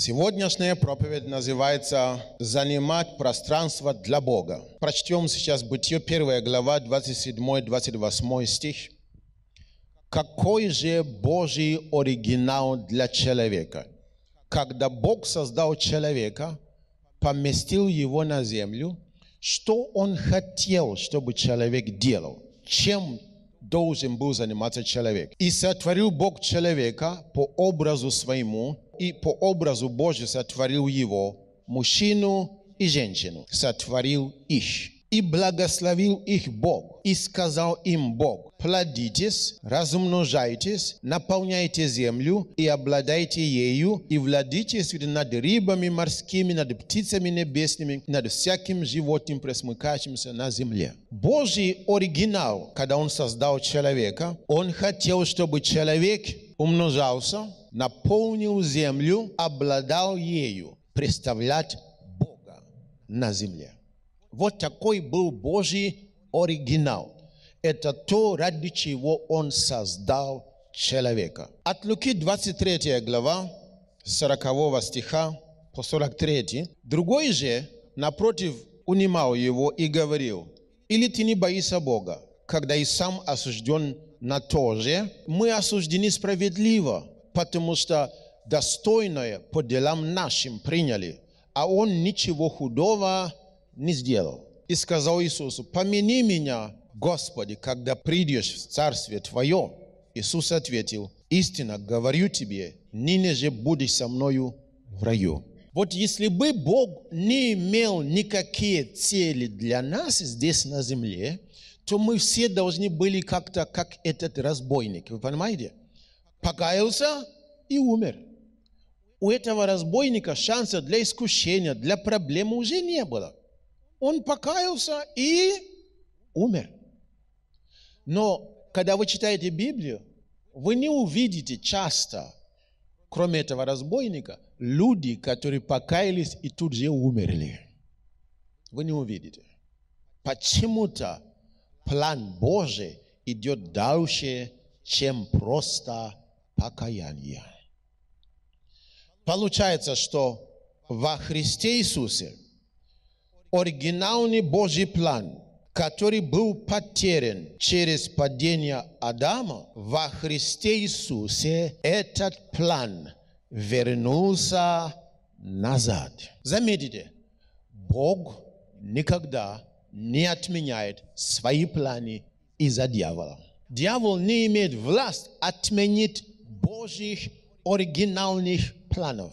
Сегодняшняя проповедь называется «Занимать пространство для Бога». Прочтем сейчас Бытие 1 глава, 27-28 стих. Какой же Божий оригинал для человека? Когда Бог создал человека, поместил его на землю, что Он хотел, чтобы человек делал? Чем должен был заниматься человек? «И сотворил Бог человека по образу своему, и по образу Божию сотворил его, мужчину и женщину, сотворил их. И благословил их Бог, и сказал им Бог: плодитесь, размножайтесь, наполняйте землю и обладайте ею, и владычествуйте над рыбами морскими, над птицами небесными, над всяким животным, пресмыкающимся на земле». Божий оригинал, когда Он создал человека, Он хотел, чтобы человек умножался, наполнил землю, обладал ею, представлять Бога на земле. Вот такой был Божий оригинал. Это то, ради чего Он создал человека. От Луки 23 глава, 40 стиха по 43. Другой же, напротив, унимал его и говорил: «Или ты не боишься Бога, когда и сам осужден на то же? Мы осуждены справедливо, потому что достойное по делам нашим приняли, а Он ничего худого не сделал». И сказал Иисусу: «Помяни меня, Господи, когда придешь в Царствие Твое». Иисус ответил: «Истинно говорю тебе, ныне же будешь со мною в раю». Вот если бы Бог не имел никакие цели для нас здесь на земле, то мы все должны были как-то, как этот разбойник, вы понимаете? Покаялся и умер. У этого разбойника шанса для искушения, для проблемы уже не было. Он покаялся и умер. Но когда вы читаете Библию, вы не увидите часто, кроме этого разбойника, люди, которые покаялись и тут же умерли. Вы не увидите. Почему-то план Божий идет дальше, чем просто покаяние. Получается, что во Христе Иисусе оригинальный Божий план, который был потерян через падение Адама, во Христе Иисусе этот план вернулся назад. Заметьте, Бог никогда не отменяет свои планы из-за дьявола. Дьявол не имеет власть отменить Божьих оригинальных планов.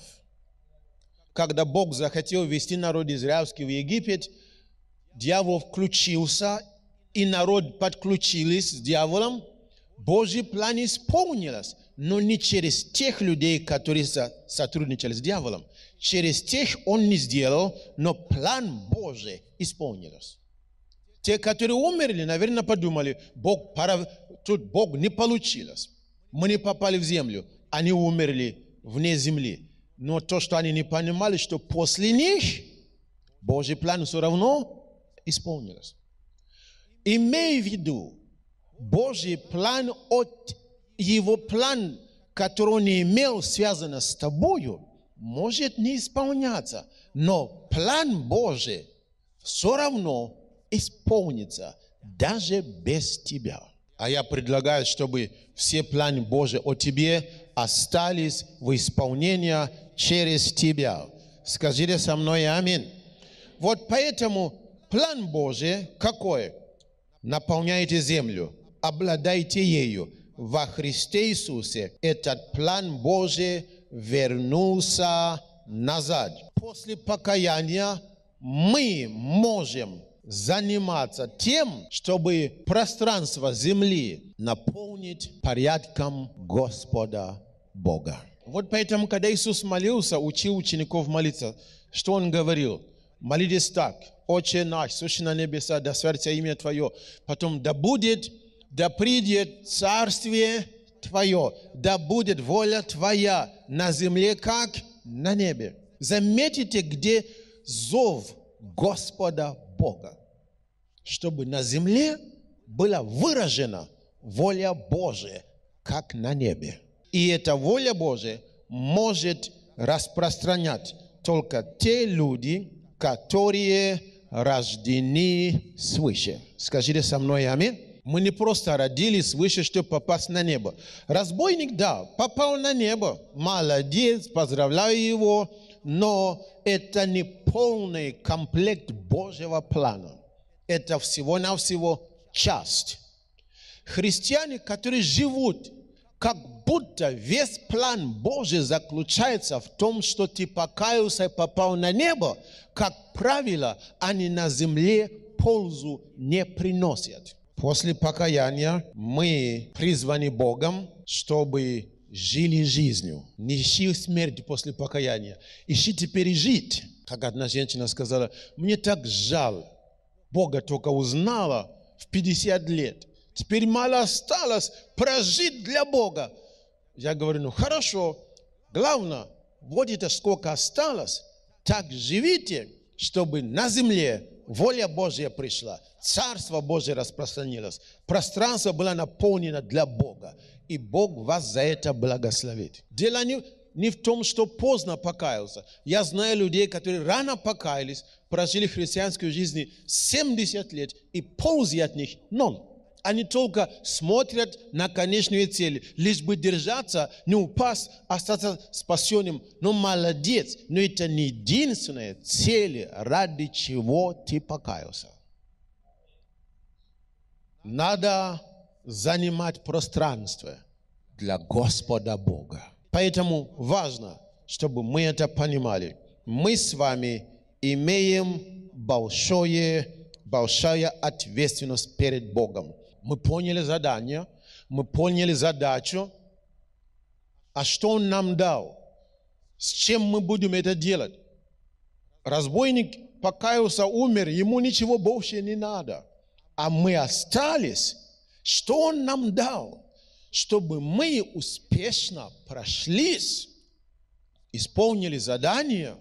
Когда Бог захотел ввести народ израильский в Египет, дьявол включился, и народ подключились с дьяволом. Божий план исполнился, но не через тех людей, которые сотрудничали с дьяволом. Через тех он не сделал, но план Божий исполнился. Те, которые умерли, наверное, подумали: тут Бог не получилось. Мы не попали в землю, они умерли вне земли. Но то, что они не понимали, что после них Божий план все равно исполнился. Имей в виду, Божий план от его план, который он имел, связано с тобою, может не исполняться. Но план Божий все равно исполнится, даже без тебя. А я предлагаю, чтобы все планы Божьи о тебе остались в исполнении через тебя. Скажите со мной аминь. Вот поэтому план Божий какой? Наполняйте землю, обладайте ею. Во Христе Иисусе этот план Божий вернулся назад. После покаяния мы можем заниматься тем, чтобы пространство земли наполнить порядком Господа Бога. Вот поэтому, когда Иисус молился, учил учеников молиться, что Он говорил? Молитесь так: «Отче наш, сущий на небеса, да святится имя Твое». Потом: «Да придет Царствие Твое, да будет воля Твоя на земле, как на небе». Заметите, где зов Господа Бога, чтобы на земле была выражена воля Божия, как на небе. И эта воля Божия может распространять только те люди, которые рождены свыше. Скажите со мной аминь. Мы не просто родились свыше, чтобы попасть на небо. Разбойник, да, попал на небо. Молодец, поздравляю его. Но это не полный комплект Божьего плана. Это всего-навсего часть. Христиане, которые живут, как будто весь план Божий заключается в том, что ты покаялся и попал на небо, как правило, они на земле пользу не приносят. После покаяния мы призваны Богом, чтобы жили жизнью. Не ищи смерти после покаяния. Ищите пережить. Как одна женщина сказала, мне так жаль. Бога только узнала в 50 лет. Теперь мало осталось прожить для Бога. Я говорю, ну хорошо. Главное, вот это сколько осталось, так живите, чтобы на земле воля Божья пришла, Царство Божье распространилось, пространство было наполнено для Бога, и Бог вас за это благословит. Дело не в том, что поздно покаялся. Я знаю людей, которые рано покаялись, прожили христианскую жизнь 70 лет, и пользы от них ноль. Они только смотрят на конечную цель, лишь бы держаться, не упасть, остаться спасенным. Но молодец, но это не единственная цель, ради чего ты покаялся. Надо занимать пространство для Господа Бога. Поэтому важно, чтобы мы это понимали. Мы с вами имеем большую ответственность перед Богом. Мы поняли задание, мы поняли задачу. А что Он нам дал? С чем мы будем это делать? Разбойник покаялся, умер, ему ничего больше не надо. А мы остались. Что Он нам дал? Чтобы мы успешно прошлись, исполнили задание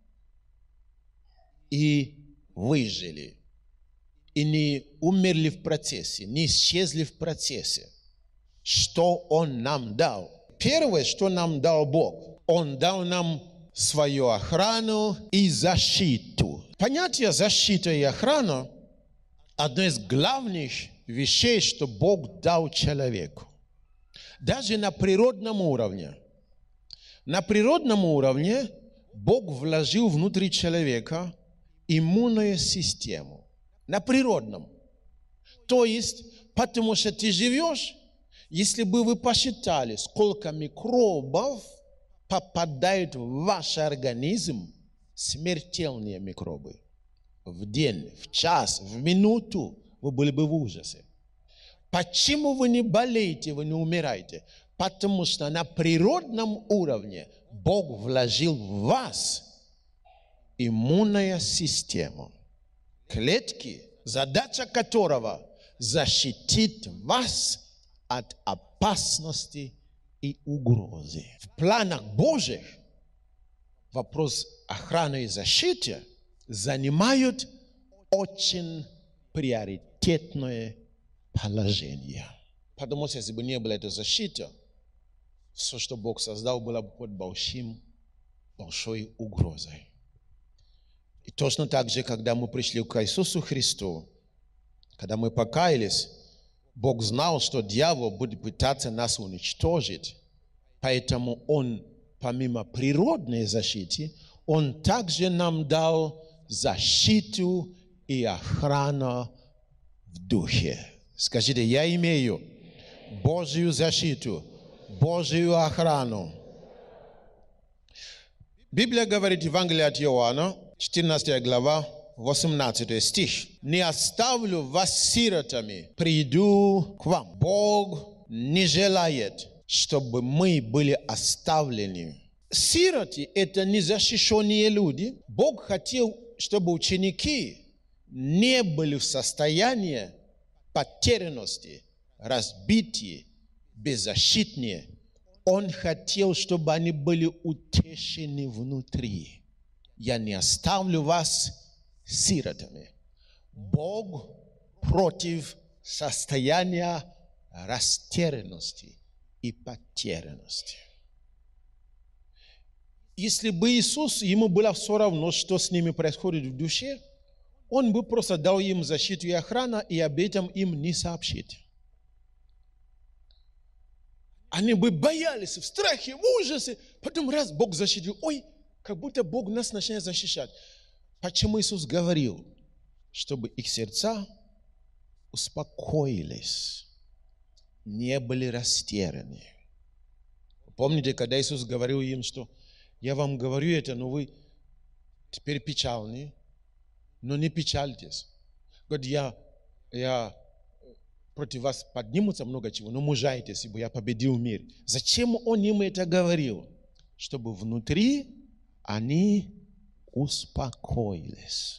и выжили. И не умерли в процессе, не исчезли в процессе. Что Он нам дал? Первое, что нам дал Бог, Он дал нам свою охрану и защиту. Понятие защита и охрана – одно из главных вещей, что Бог дал человеку. Даже на природном уровне. На природном уровне Бог вложил внутри человека иммунную систему. На природном. То есть, потому что ты живешь, если бы вы посчитали, сколько микробов попадают в ваш организм, смертельные микробы, в день, в час, в минуту, вы были бы в ужасе. Почему вы не болеете, вы не умираете? Потому что на природном уровне Бог вложил в вас иммунную систему. Клетки, задача которого защитит вас от опасности и угрозы. В планах Божьих вопрос охраны и защиты занимают очень приоритетное положение. Потому что если бы не было этой защиты, все, что Бог создал, было бы под большой угрозой. И точно так же, когда мы пришли к Иисусу Христу, когда мы покаялись, Бог знал, что дьявол будет пытаться нас уничтожить. Поэтому Он, помимо природной защиты, Он также нам дал защиту и охрану в духе. Скажите, я имею Божью защиту, Божью охрану. Библия говорит в Евангелии от Иоанна, 14 глава, 18 стих. «Не оставлю вас сиротами, приду к вам». Бог не желает, чтобы мы были оставлены. Сироты – это незащищенные люди. Бог хотел, чтобы ученики не были в состоянии потерянности, разбитые, беззащитные. Он хотел, чтобы они были утешены внутри. Я не оставлю вас сиротами. Бог против состояния растерянности и потерянности. Если бы Иисус, ему было все равно, что с ними происходит в душе, он бы просто дал им защиту и охрану, и об этом им не сообщит. Они бы боялись, в страхе, в ужасе. Потом раз Бог защитил, ой, как будто Бог нас начинает защищать. Почему Иисус говорил? Чтобы их сердца успокоились, не были растеряны. Помните, когда Иисус говорил им, что я вам говорю это, но вы теперь печальны, но не печальтесь. Говорит, я против вас поднимутся много чего, но мужайтесь, ибо я победил мир. Зачем он им это говорил? Чтобы внутри они успокоились.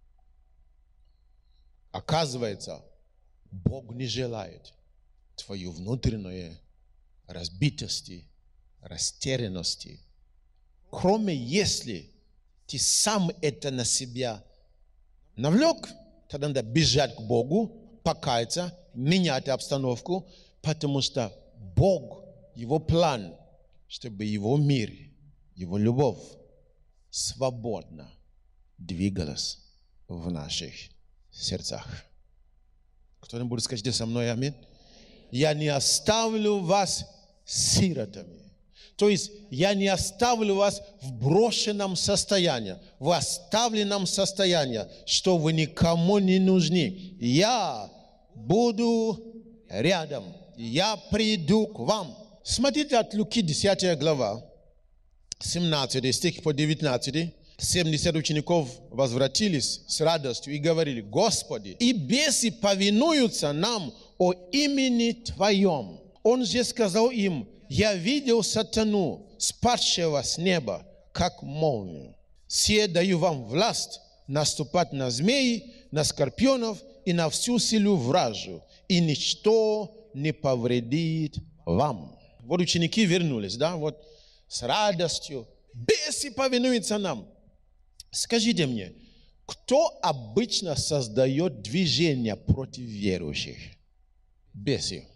Оказывается, Бог не желает твою внутреннюю разбитости, растерянности. Кроме если ты сам это на себя навлек, тогда надо бежать к Богу, покаяться, менять обстановку, потому что Бог, Его план, чтобы Его мир, Его любовь свободно двигалась в наших сердцах. Кто-нибудь будет сказать со мной аминь? Я не оставлю вас сиротами. То есть я не оставлю вас в брошенном состоянии, в оставленном состоянии, что вы никому не нужны. Я буду рядом. Я приду к вам. Смотрите от Луки 10 глава, 17 стих по 19. 70 учеников возвратились с радостью и говорили: Господи, и бесы повинуются нам о имени Твоем. Он же сказал им: я видел сатану, спадшего с неба, как молнию. Сие даю вам власть наступать на змеи, на скорпионов и на всю силу вражью, и ничто не повредит вам. Вот ученики вернулись, да, вот с радостью. Бесы повинуются нам. Скажите мне, кто обычно создает движение против верующих? Бесы.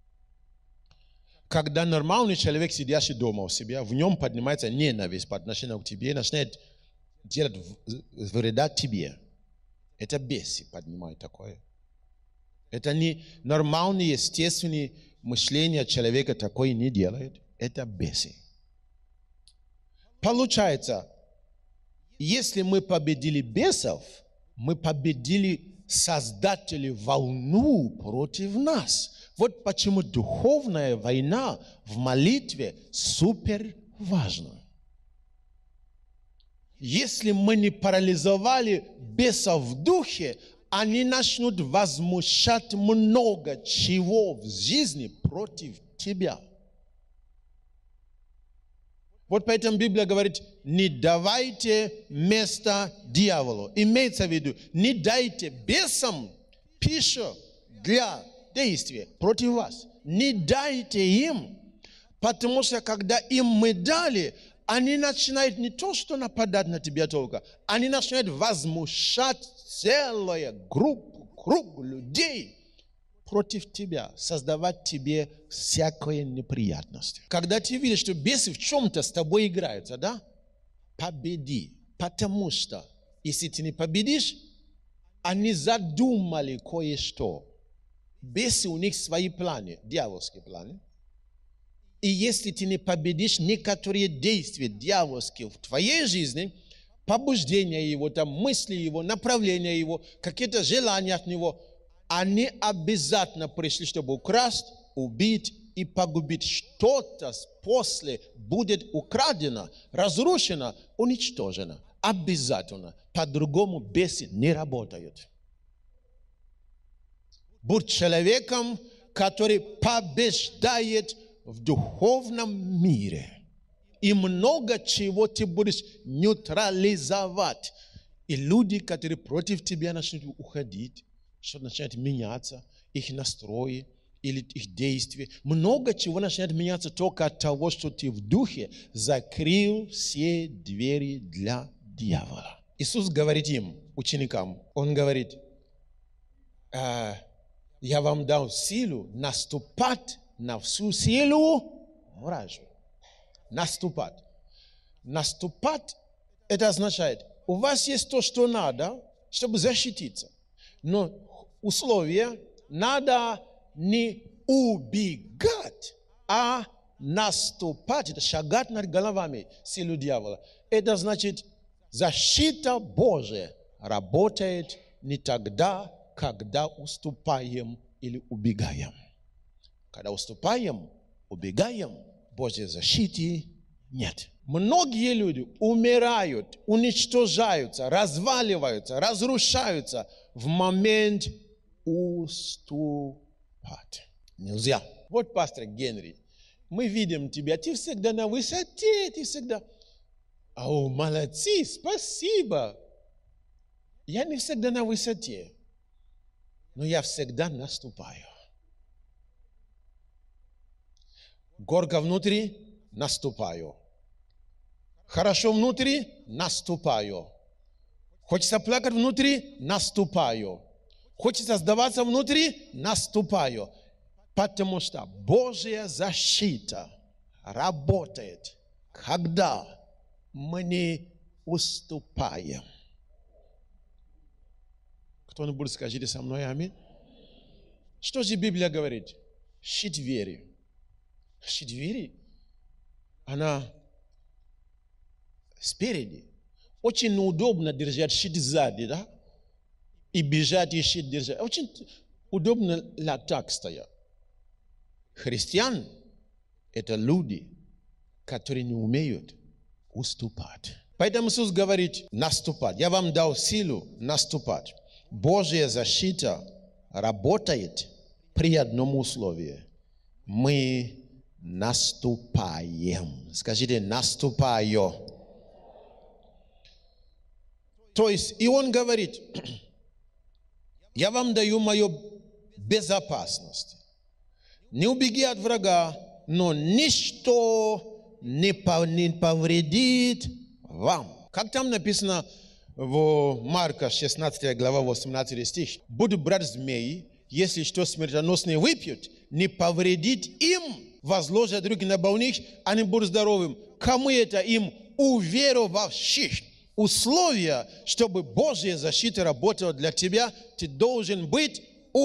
Когда нормальный человек, сидящий дома у себя, в нем поднимается ненависть по отношению к тебе, начинает делать вреда тебе. Это бесы поднимают такое. Это не нормальное, естественное мышление человека такое не делает. Это бесы. Получается, если мы победили бесов, мы победили создателей волну против нас. Вот почему духовная война в молитве супер важна. Если мы не парализовали бесов в духе, они начнут возмущать много чего в жизни против тебя. Вот поэтому Библия говорит: не давайте место дьяволу. Имеется в виду, не дайте бесам пищу для действия против вас. Не дайте им, потому что когда им мы дали, они начинают не то, что нападать на тебя только, они начинают возмущать целую группу, круг людей против тебя, создавать тебе всякие неприятности. Когда ты видишь, что бесы в чем-то с тобой играются, да? Победи. Потому что, если ты не победишь, они задумали кое-что. Бесы, у них свои планы, дьявольские планы. И если ты не победишь некоторые действия дьявольские в твоей жизни, побуждение его, там, мысли его, направление его, какие-то желания от него, они обязательно пришли, чтобы украсть, убить и погубить. Что-то после будет украдено, разрушено, уничтожено. Обязательно. По-другому бесы не работают. Будь человеком, который побеждает в духовном мире. И много чего ты будешь нейтрализовать. И люди, которые против тебя, начнут уходить. Что начинает меняться, их настрои или их действия. Много чего начинает меняться только от того, что ты в духе закрыл все двери для дьявола. Иисус говорит им, ученикам, Он говорит: я вам дам силу наступать на всю силу вражью. Наступать. Наступать – это означает, у вас есть то, что надо, чтобы защититься. Но условие – надо не убегать, а наступать. Это шагать над головами силу дьявола. Это значит, защита Божия работает не тогда, когда уступаем или убегаем. Когда уступаем, убегаем, Божьей защиты нет. Многие люди умирают, уничтожаются, разваливаются, разрушаются в момент уступать. Нельзя. Вот, пастор Генри, мы видим тебя, ты всегда на высоте, ты всегда... О, молодцы, спасибо. Я не всегда на высоте, но я всегда наступаю. Горько внутри, наступаю. Хорошо внутри, наступаю. Хочется плакать внутри, наступаю. Хочется сдаваться внутри, наступаю. Потому что Божья защита работает, когда мы не уступаем. Кто-нибудь скажите со мной аминь. Что же Библия говорит? Щит веры. Щит веры, она спереди. Очень неудобно держать щит сзади, да? И бежать, и щит держать. Очень удобно так стоять. Христиан – это люди, которые не умеют уступать. Поэтому Иисус говорит наступать. Я вам дал силу наступать. Божья защита работает при одном условии. Мы наступаем. Скажите, наступаю. То есть, и он говорит, я вам даю мою безопасность. Не убеги от врага, но ничто не повредит вам. Как там написано в Марка 16 глава 18 стих. Будут брать змеи, если что смертоносное выпьют, не повредит им, возложат руки на больных, они будут здоровым. Кому это им? Уверовавших. Условия, чтобы Божья защита работала для тебя, ты должен быть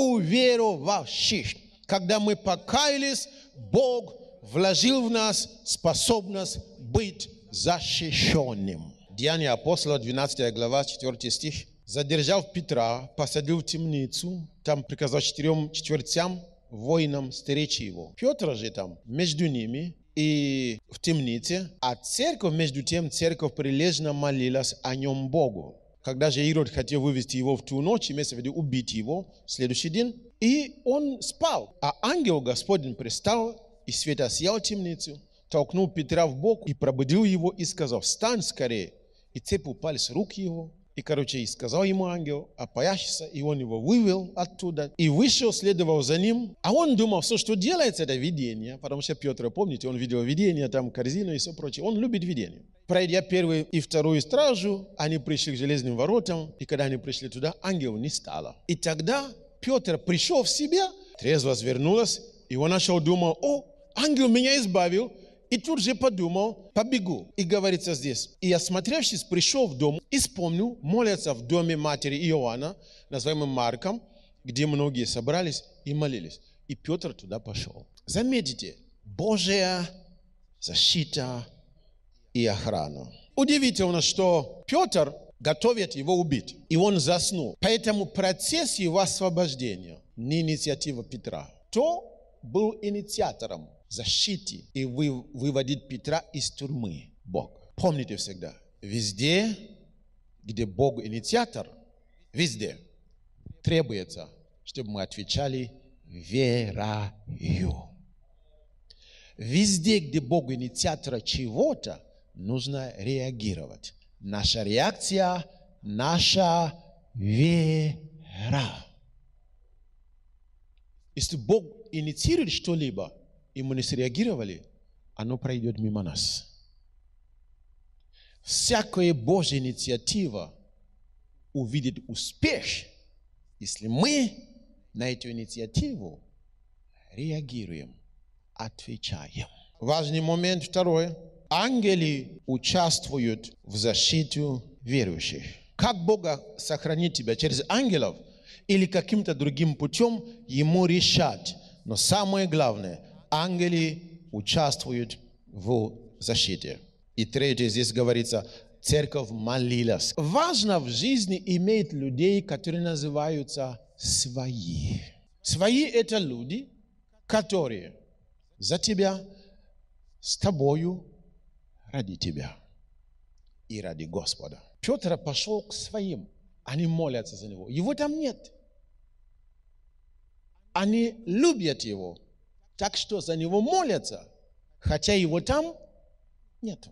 уверовавших. Когда мы покаялись, Бог вложил в нас способность быть защищенным. Деяния апостола, 12 глава, 4 стих. Задержав Петра, посадил в темницу, там приказал 4 четвертям воинам стеречь его. Петр же там между ними и в темнице, а церковь, между тем, церковь прилежно молилась о нем Богу. Когда же Ирод хотел вывести его в ту ночь, имеется в виду убить его в следующий день, и он спал, а ангел Господень пристал, и свет осиял темницу, толкнул Петра в бок и пробудил его и сказал: встань скорее. И цепь упали с рук его. И, и сказал ему ангел: опояшься, и он его вывел оттуда. И вышел, следовал за ним. А он думал, все, что делается, это видение. Потому что Петр, помните, он видел видение, там корзину и все прочее. Он любит видение. Пройдя первую и вторую стражу, они пришли к железным воротам. И когда они пришли туда, ангел не стало. И тогда Петр пришел в себя, трезво свернулась, и он начал думать: о, ангел меня избавил. И тут же подумал: побегу. И говорится здесь: и осмотревшись, пришел в дом и вспомнил, молятся в доме матери Иоанна, называемым Марком, где многие собрались и молились. И Петр туда пошел. Заметьте, Божья защита и охрана. Удивительно, что Петр готовит его убить, и он заснул. Поэтому процесс его освобождения не инициатива Петра. Кто был инициатором защиты и выводит Петра из тюрьмы? Бог. Помните всегда, везде, где Бог инициатор, везде требуется, чтобы мы отвечали верою. Везде, где Бог инициатор чего-то, нужно реагировать. Наша реакция, наша вера. Если Бог инициирует что-либо, и мы не среагировали, оно пройдет мимо нас. Всякая Божья инициатива увидит успех, если мы на эту инициативу реагируем, отвечаем. Важный момент второй. Ангелы участвуют в защите верующих. Как Бога сохранит тебя? Через ангелов или каким-то другим путем ему решать. Но самое главное, ангелы участвуют в защите. И третье, здесь говорится, церковь молилась. Важно в жизни иметь людей, которые называются свои. Свои – это люди, которые за тебя, с тобою, ради тебя и ради Господа. Петр пошел к своим, они молятся за него. Его там нет. Они любят его, так что за него молятся, хотя его там нет.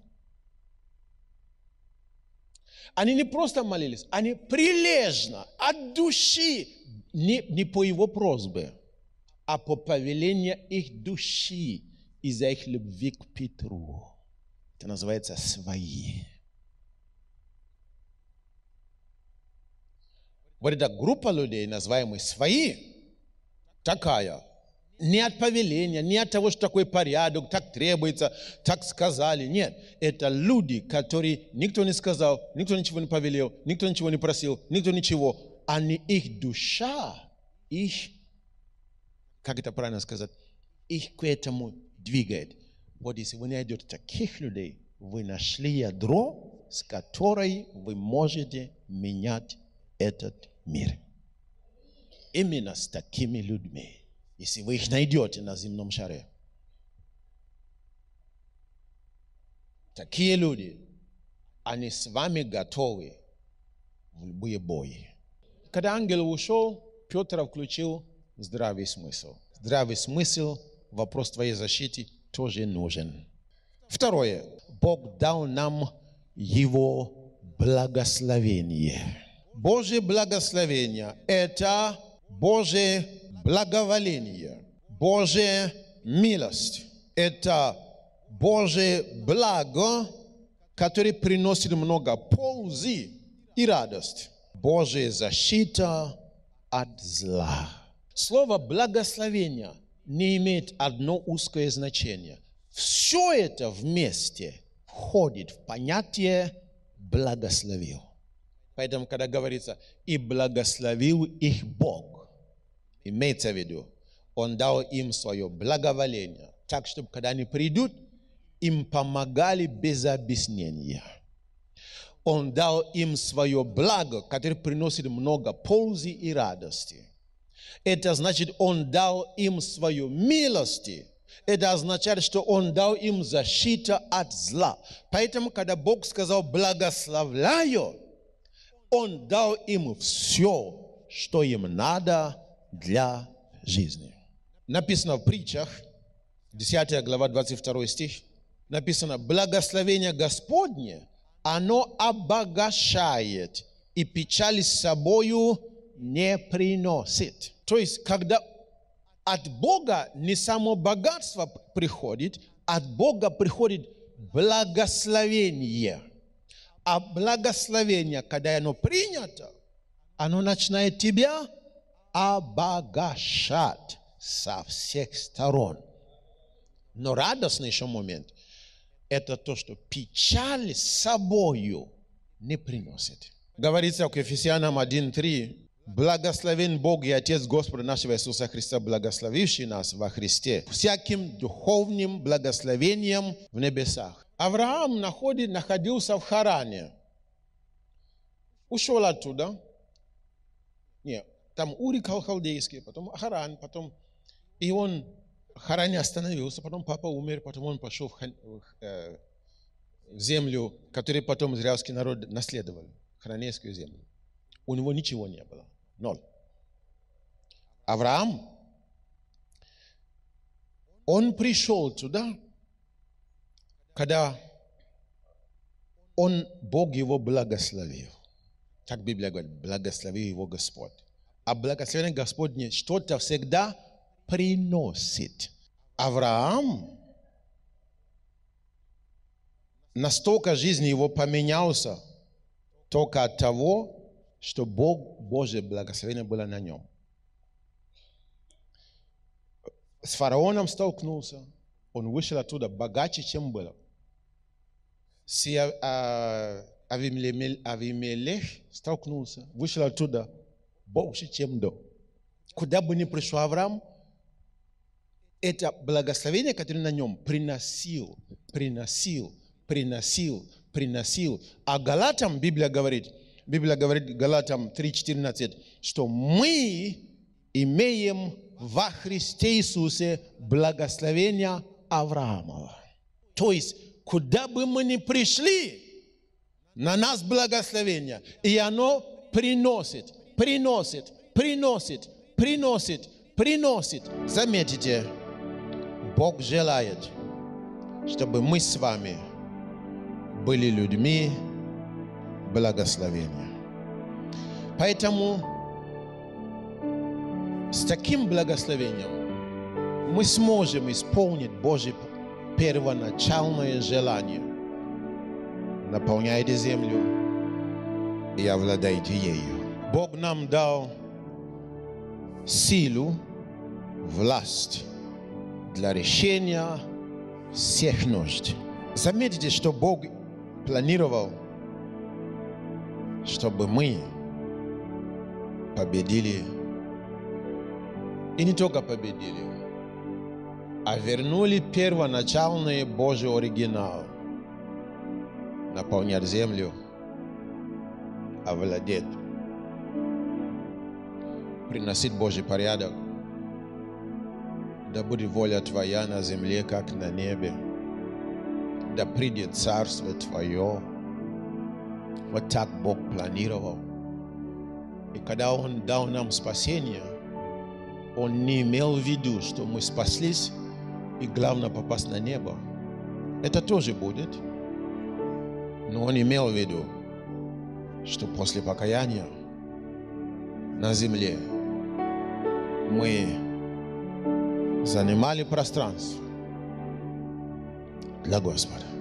Они не просто молились, они прилежно, от души, не по его просьбе, а по повелению их души из-за их любви к Петру. Это называется свои. Вот эта группа людей, называемые свои, такая, не от повеления, не от того, что такой порядок, так требуется, так сказали. Нет, это люди, которые никто не сказал, никто ничего не повелел, никто ничего не просил, никто ничего. Они, их душа, их, как это правильно сказать, их к этому двигает. Вот если вы найдете таких людей, вы нашли ядро, с которой вы можете менять этот мир. Именно с такими людьми. Если вы их найдете на земном шаре. Такие люди, они с вами готовы в любые бои. Когда ангел ушел, Петр включил здравый смысл. Здравый смысл, вопрос твоей защиты тоже нужен. Второе. Бог дал нам Его благословение. Божье благословение – это Божье благоволение, Божья милость. Это Божье благо, которое приносит много пользы и радости. Божья защита от зла. Слово благословение не имеет одно узкое значение. Все это вместе входит в понятие благословил. Поэтому, когда говорится «и благословил их Бог», имеется в виду, Он дал им свое благоволение, так, чтобы, когда они придут, им помогали без объяснения. Он дал им свое благо, которое приносит много пользы и радости. Это значит, Он дал им свою милость. Это означает, что Он дал им защиту от зла. Поэтому, когда Бог сказал «благословляю», Он дал им все, что им надо для жизни. Написано в притчах, 10 глава, 22 стих, написано: «Благословение Господне, оно обогащает, и печаль с собою не приносит». То есть, когда от Бога не само богатство приходит, от Бога приходит благословение. А благословение, когда оно принято, оно начинает тебя обогащать со всех сторон. Но радостный еще момент – это то, что печаль с собою не приносит. Говорится к Ефесянам 1:3: «Благословен Бог и Отец Господа нашего Иисуса Христа, благословивший нас во Христе всяким духовным благословением в небесах». Авраам находился в Харане. Ушел оттуда. Нет, там Ури халдейский, потом Харан, потом... И он в Харане остановился, потом папа умер, потом он пошел в землю, которую потом израильский народ наследовал, харанейскую землю. У него ничего не было. Ноль. Авраам, он пришел туда, когда Бог его благословил. Так Библия говорит: благословил его Господь. А благословение Господне что-то всегда приносит. Авраам, настолько жизнь его поменялся только от того, что Божье благословение было на нем. С фараоном столкнулся, он вышел оттуда богаче, чем был. Авимелех столкнулся, вышел оттуда больше, чем до. Куда бы ни пришел Авраам, это благословение, которое на нем приносил. А Галатам Библия говорит Галатам 3:14, что мы имеем во Христе Иисусе благословение Авраамова. То есть, куда бы мы ни пришли, на нас благословение, и оно приносит. Заметьте, Бог желает, чтобы мы с вами были людьми благословения. Поэтому с таким благословением мы сможем исполнить Божье первоначальное желание. Наполняйте землю и овладайте ею. Бог нам дал силу, власть для решения всех нужд. Заметьте, что Бог планировал, чтобы мы победили. И не только победили, а вернули первоначальный Божий оригинал. Наполнять землю, овладеть, приносить Божий порядок. Да будет воля Твоя на земле, как на небе. Да придет Царство Твое. Вот так Бог планировал. И когда Он дал нам спасение, Он не имел в виду, что мы спаслись и главное попасть на небо. Это тоже будет. Но Он имел в виду, что после покаяния на земле мы занимали пространство для Господа.